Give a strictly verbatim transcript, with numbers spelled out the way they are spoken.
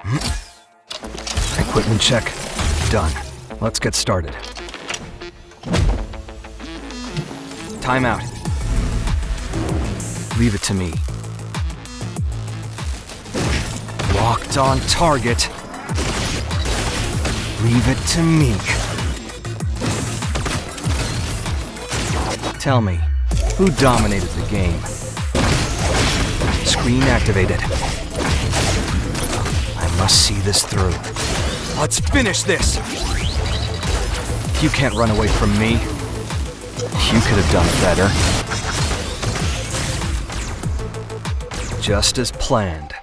Equipment check. Done. Let's get started. Time out. Leave it to me. Locked on target. Leave it to me. Tell me, who dominated the game? Screen activated. I must see this through. Let's finish this! You can't run away from me. You could have done better. Just as planned.